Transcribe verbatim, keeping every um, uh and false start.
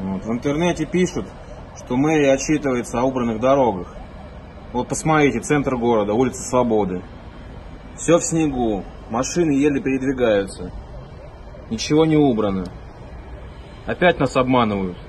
Вот. В интернете пишут, что мэрия отчитывается о убранных дорогах. Вот посмотрите, центр города, улица Свободы. Все в снегу, машины еле передвигаются. Ничего не убрано. Опять нас обманывают.